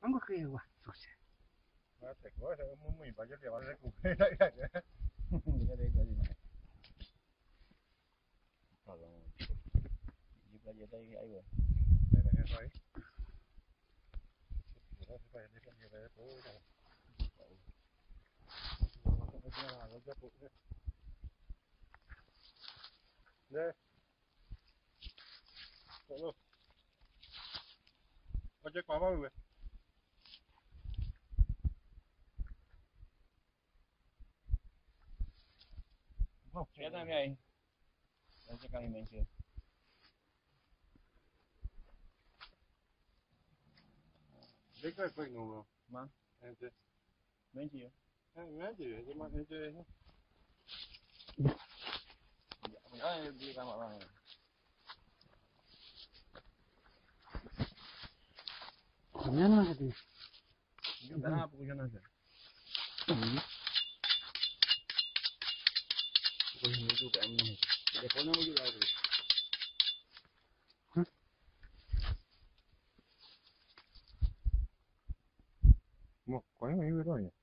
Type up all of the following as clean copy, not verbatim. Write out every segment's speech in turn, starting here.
Vamos a ir, entonces. Te coge, es muy para que te vas a recuperar. Di playa tadi air gue. Oye, ¿cómo va? Siapa yang ni? Macam kami mention. Đấy cái quay ngủ Mà, em chưa mention. em nói gì vậy mà em chưa Ay, beli kamak bang. Mañana vas a tener. Yo tak nak pukul sana. Pukul itu kat mana? Telefon nama juga tu. một quái mấy rồi nhỉ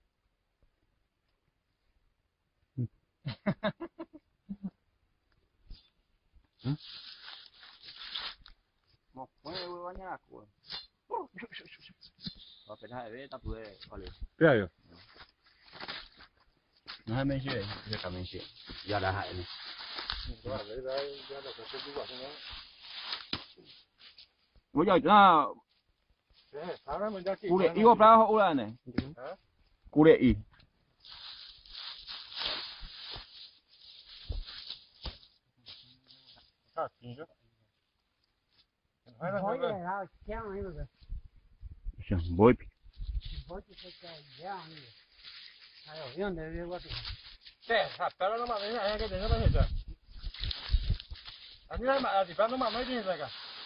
Mau banyak aku. Kau pernah ada tak boleh kali. biết rồi Nah, mention. Dia kami mention. Ya dah hak ni. rồi đấy đấy ra là có cái gì vậy Bây giờ na nó sao đó mình ra kỹ kulit iwa pernah ulan ni. hả Kulit i. à chính chứ Voy a ir a chequear ahí, porque Siang boy. voy a chequear ya ahí. Ahí, ¿dónde vive tú? pero nó mà cái này cái nó bao giờ anh nói mà thì nó mà mấy gì vậy cả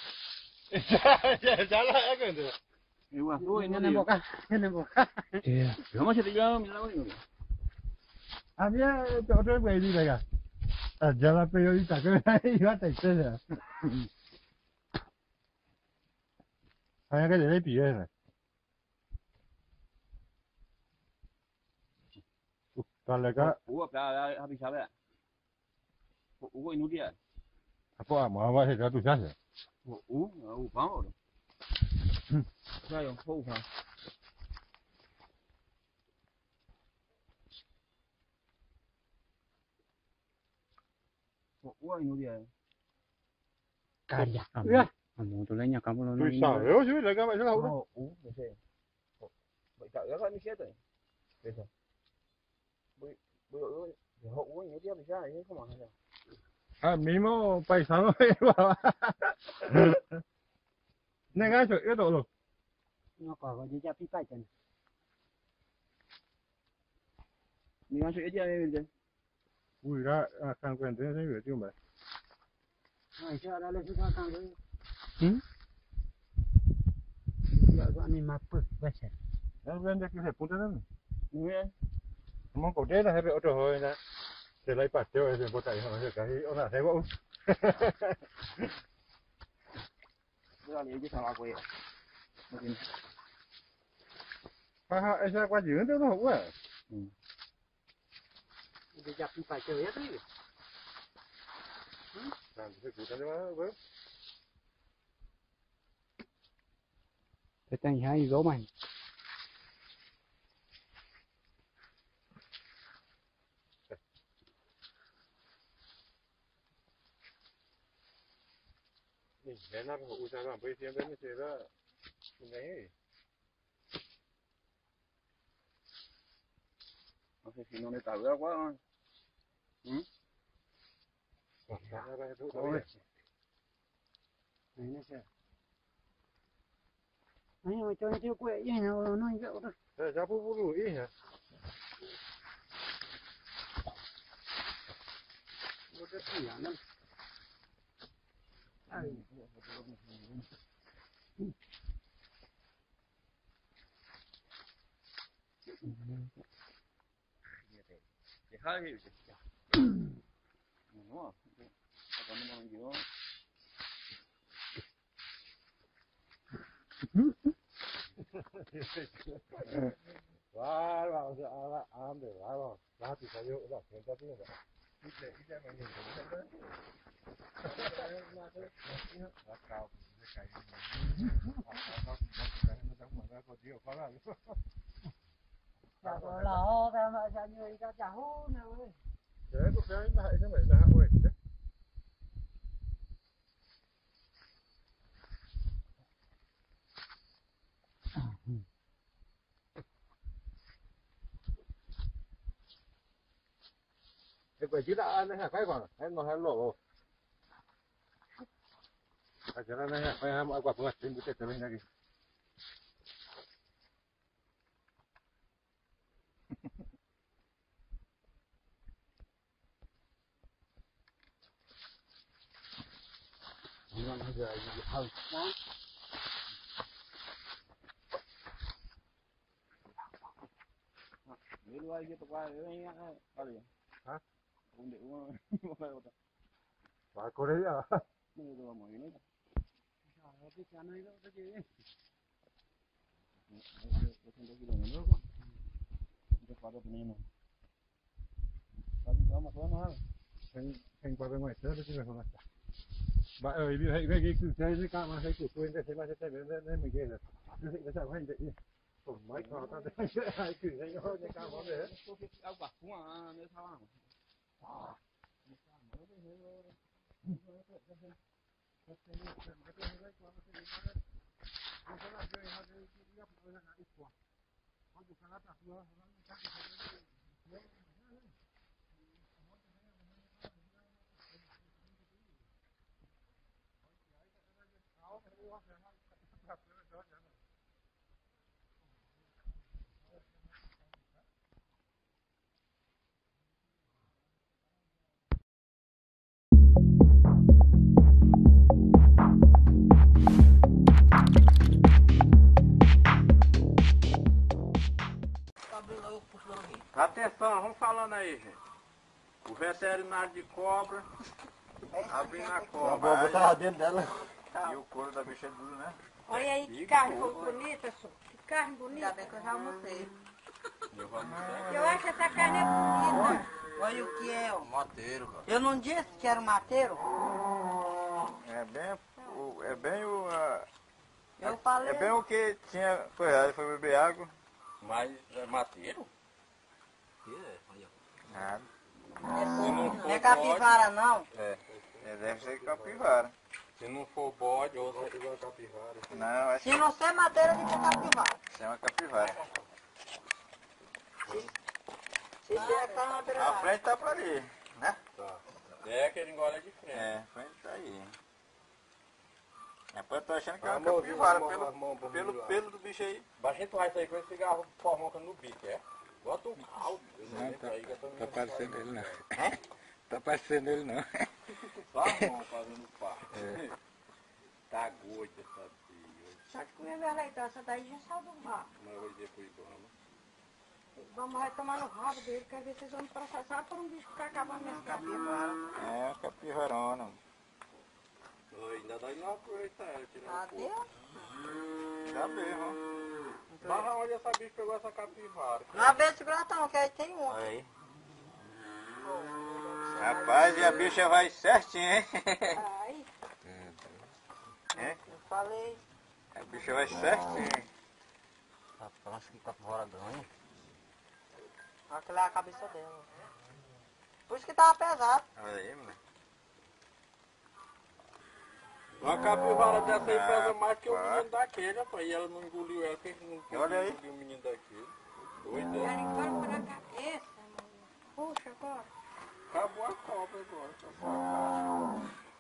giá lại cái gì Iwa tu ini En boca, en boca. Yo masih tiga mila ni. anh ấy chỗ đó về đi vậy cả à giá là bây giờ đi cả cái này nó thành thế rồi anh cái này bị này toàn là cái Uwa dah habis apa? Uwa ini dia. apa mà mà thì nó tụi sao Bang. Saya yang kau kan. Uwa ini dia. Calla. Amo tu leña, kamu lo tụi sao rồi chứ là cái vậy sao đâu Biasa. Vậy tak ya kan ni siapa? Biasa. Uwa ini dia bisa ini kau mana? à mì mò bay sáng rồi này cái chỗ yếu độ rồi No, có gì chắc pipa chân. Ni masuk dia ni. ui ra càng quen thế thấy người tiêu mà No, yo ahora le estoy sacando. Yo a mi más pues, va a ser. em quen cái hệ phun thế đó Ni. mong cổ chết là hay bị ô tô hơi nè thì lấy bát tiêu thì có chạy họ thì cái ông nào thấy bộ Dia ni dia sama aku ya. Mungkin. ha em sẽ qua dưới tiêu nó hữu à Đi chắc pipa chơi hết đi. làm cái cụ chân đó với Te tenés ahí dos más. cái nào hữu sao làm bây giờ bên này là này No sé si no le está bien quá. Ôi. Ahí no sé. Ahí me estoy metido cuello y no hay veo. Thế ra bút bút lùi hả? Một cái gì lắm. Thì hai cái gì? Nó. Còn nó gì đó. Vai, ande, vai, rápido, saiu, não, não tá tendo. Isso é mais lindo, né? Chả là ho ra mà chả người ta chả hô nào ơi. Đấy, có cái lại thế này là ôi. Cái quỷ chứ đã ăn hả cái còn, hay nó hay lộ. À cho nên này, phải ham ăn quả phượng, trên bút trở lên này. Nhưng mà giờ gì hơi sáng. Để luôn cái tụi bay đấy nhá. Hả? Không để luôn. Quả cô đấy à? Đây rồi mọi người. Trời cái chả này đó cái gì? Tôi không có gì đâu nữa quá. Tôi phải được nên. Có một số nó. Thành qua bên ngoài tớ chứ không phải. Bà ơi, bị hay cái cứ thế cái cam mà hay của quên thế mà thế nên mình ghê rồi. Cứ định nó sao hành vậy. Ủa mấy con ta thấy ai cử hay nó như cam món đấy. Tôi thích áo bạc cũng à, nếu sao à. Atenção, vamos falando aí, gente. O veterinário de cobra, abrindo a cobra. Vou botar dentro dela. E o couro da bicha é duro, né? Olha aí que carne bonita, senhor. Que carne bonita. Ainda bem que eu já almocei. Eu vou almoçar. Eu acho que essa carne é bonita. Olha o que é, ó. Mateiro, cara. Eu não disse que era um mateiro? É bem o... Eu falei. É bem o que tinha coisa, foi beber água. Mas é mateiro? Nada. Não é capivara, não. É deve ser capivara. Se não for bode, outra é igual capivara. Não, acho Se não ser madeira, de ser capivara. que é uma capivara. Se der, tá uma A beira. frente tá pra ali, né? Tá. É aquele engole de frente. É, a frente tá aí. Rapaz, eu tô achando que é uma capivara pelo pelo do bicho aí. Baixa empurrar isso aí com esse cigarro formoca no bico, é? Bota o caldo. Tá parecendo ele não. Tá parecendo ele não. Só a mão fazendo parte. Tá gordo essa filha. Só de comer minha leitão, essa daí já saiu do rabo. Mas hoje depois vamos. Vamos retomar no rabo dele, quer ver se vocês vão me processar por um bicho que tá acabando minhas capivara. É, uma capivarona. Ainda dá e não aproveitar ela, tirar o Cadê? corpo. Tá mesmo. Mas onde essa bicha pegou essa capivara? Não vê se grotão, que aí tem um. Olha aí. Rapaz, e a bicha vai certinho, hein? Aí, É? Eu falei. A bicha vai certinho. Nossa, que capivara grande. Aquela é a cabeça dela. Por isso que tava pesado. Olha aí, mano. Uma capivara dessa aí pesa mais que o menino daquele, rapaz. E ela não engoliu ela, porque não Olha aí. engoliu o menino daquele. Doido, ela é? engole na cabeça, mano. Puxa agora. Acabou a cobra agora.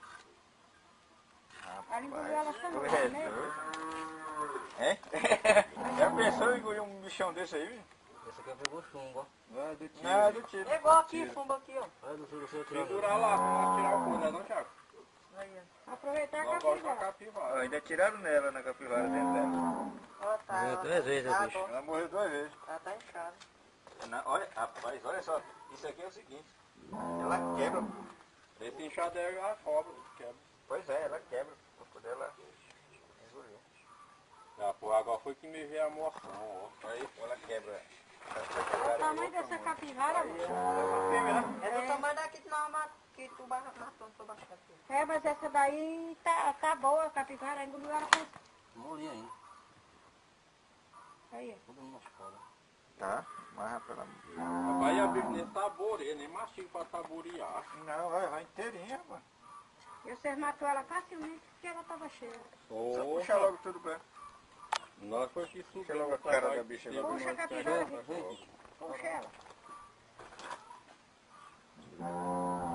Ela engoliu ela Tu também, é né? doido. Hein? Já pensou em engolir um bichão desse aí, viu? Esse aqui pegou chumbo, ó. Não é do tiro. Não, é do tipo. Pegou aqui, fumba aqui, ó. Olha do seu Segurar lá, vamos tirar o cu, né, não, Thiago? Aí, Aproveitar a Nós gostamos da capivara. capivara. Ainda tiraram nela na capivara dentro dela. ó. Ó, tá. Morreu 3 vezes, Tá bicho. bom. Ela morreu 2 vezes. Ela tá inchada. Olha, rapaz, olha só. Isso aqui é o seguinte. Ela quebra. Esse inchado é a cobra, quebra. Pois é, ela quebra. O corpo dela engolir. Já pôr água foi que me veio a moção, ó. Aí ela quebra. Olha o tamanho dessa capivara, moço. É do tamanho daqui que tu matou, tu baixou aqui. É, mas essa daí tá boa, a capivara, engoliu ela com... Molinho ainda. Aí, ó. Tudo nas colas. Tá, mas pela... Rapaz, a bicho nem saboreia, nem mastiga pra saborear. Não, vai inteirinha, mano. E vocês matou ela facilmente porque ela tava cheia. Só puxa logo tudo bem. Nós foi que subimos. logo a cara da bicha lá. Puxa a capivara, gente. Puxa ela.